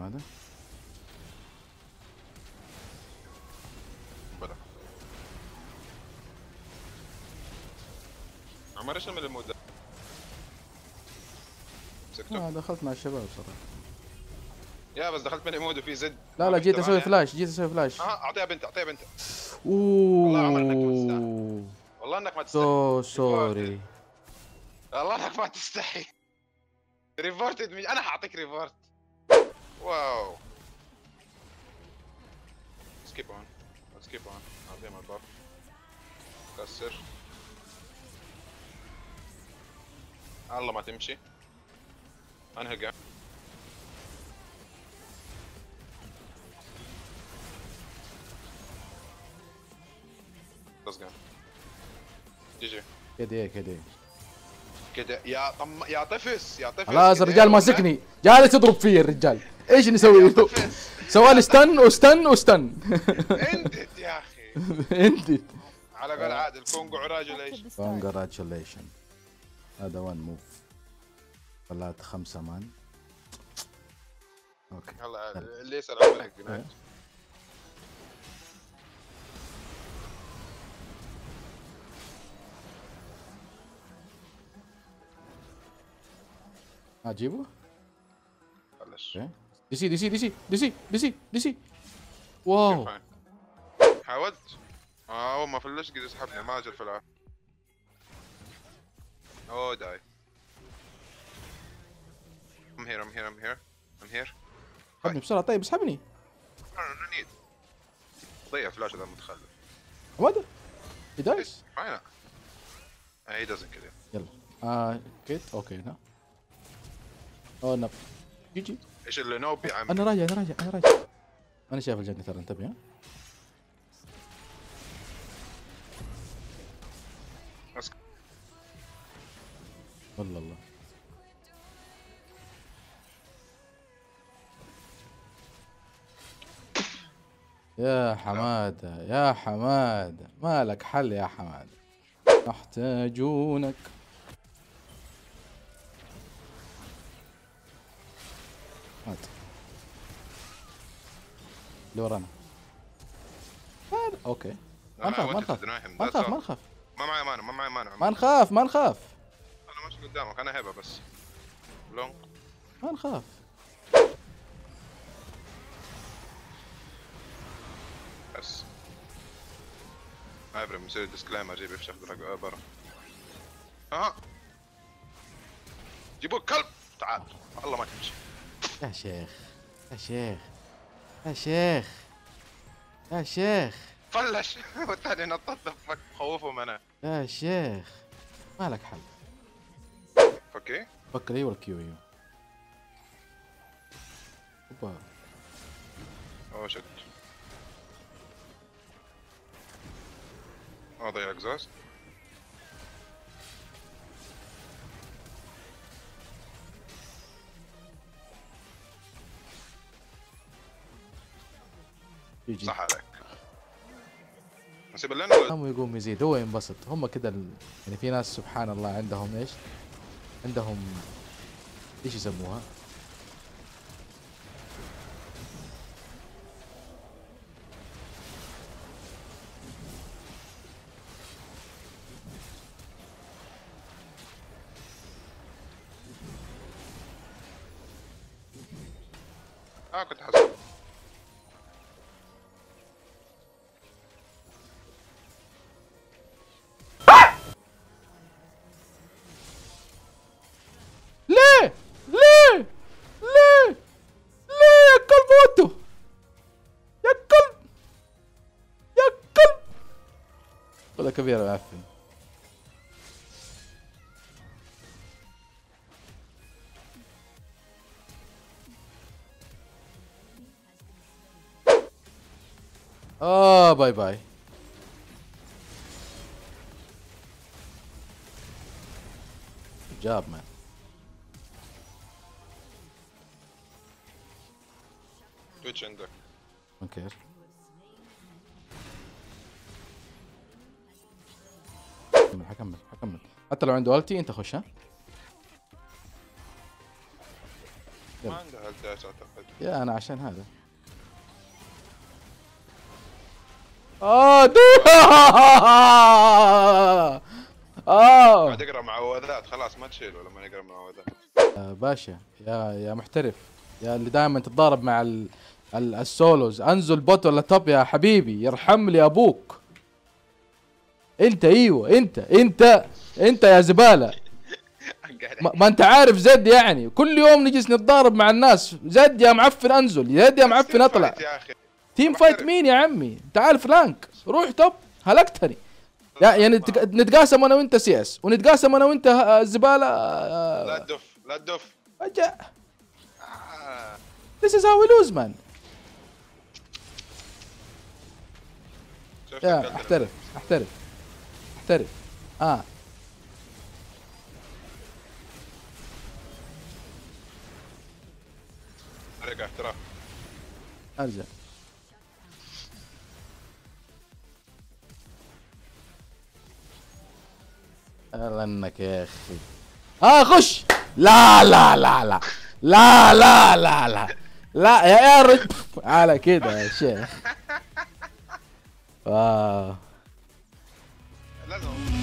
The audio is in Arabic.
هذا. بلا عمر ايش من المود ده؟ مسكته؟ دخلت مع الشباب صراحة. يا بس دخلت من مود وفي زد. لا لا، جيت اسوي فلاش، جيت اسوي فلاش. اعطيها بنت اعطيها بنت. والله عمر انك ما تستحي. اوه والله انك ما تستحي. سو سوري. والله انك ما تستحي. ريفورتد انا حاعطيك ريفورت. واو. سكيب اون. سكيب اون. اعطيهم الباف. كسر. الله ما تمشي. انهي الجيم. بس جيم. جي جي. كده كده كده يا طفس يا طفس. خلاص الرجال ماسكني جالس يضرب فيا الرجال. ايش نسوي له؟ سوالي استن واستن واستن. انت يا اخي. انت على قول عادل كونجراتيوليشن. كونجراتيوليشن. هذا وان موف. طلعت 5 مان. اوكي هلا اللي يسال عن ملك جنايت. اجيبه؟ بلش. دي سي دي سي دي سي دي سي دي سي دي سي. واو. حاولت. اول ما فلش قد يسحبني ما اجل في العاب. اوه داي. I'm here I'm here I'm here I'm here. اسحبني بسرعة. طيب اسحبني. No need. ضيع فلاش هذا المتخلف. ماذا؟ he dies. فاين. he doesn't kill you. يلا كيت اوكي هنا. اوه نب. جي ايش اللي نوب يا عم. انا راجع انا راجع انا راجع. انا شايف الجنة ترى، انتبه. ها والله الله. يا حمادة يا حمادة ما لك حل يا حمادة. يحتاجونك. مات اللي ورانا. اوكي ما نخاف ما نخاف ما نخاف ما نخاف. ما معي مانع ما معي مانع. ما نخاف ما نخاف. انا ماشي قدامك انا هبه بس. لونج. ما نخاف. بس ابراهيم يصير ديسكليمر جيب يفشخ برا. جيبوا الكلب. تعال والله ما تمشي. يا شيخ يا شيخ يا شيخ يا شيخ. فلش والثاني نطط دفك خوفهم انا. يا شيخ ما لك حل. اوكي فكر ايوه الكيو ايوه. اوبا. اوه شت. ضيع اكزاست. يجي صح عليك. نسيب لنا ولا هم يقوم يزيد هو ينبسط. هم كده يعني في ناس سبحان الله عندهم ايش؟ عندهم ايش يسموها؟ كنت حاسب. ليه؟ ليه؟ ليه؟ ليه يا كلب وانتو؟ يا كلب يا كلب. خذها كبيرة معفن. باي باي. جاب مان. تويتش عندك. اوكي حكمل حتى لو عنده التي انت خش. ها ما انقهل داش اعتقد. يا انا عشان هذا قاعد اقرا معوذات خلاص ما تشيله لما نقرا معوذات. باشا يا محترف، يا اللي دائما تتضارب مع السولوز، انزل بوت ولا توب يا حبيبي، يرحم لي ابوك. انت ايوه انت يا زباله. ما انت عارف زد، يعني كل يوم نجلس نتضارب مع الناس. زد يا معفن انزل، زد يا معفن اطلع. تيم فايت مين يا عمي؟ تعال فلانك، روح توب، هلكتني. يعني نتقاسم انا وانت سي اس، ونتقاسم انا وانت الزباله. لا تدف لا تدف. This is how we lose man. يا احترف. ارجع احتراف. ارجع. يلا انك يا اخي. خش. لا يا رجل على كده يا شيخ. لازم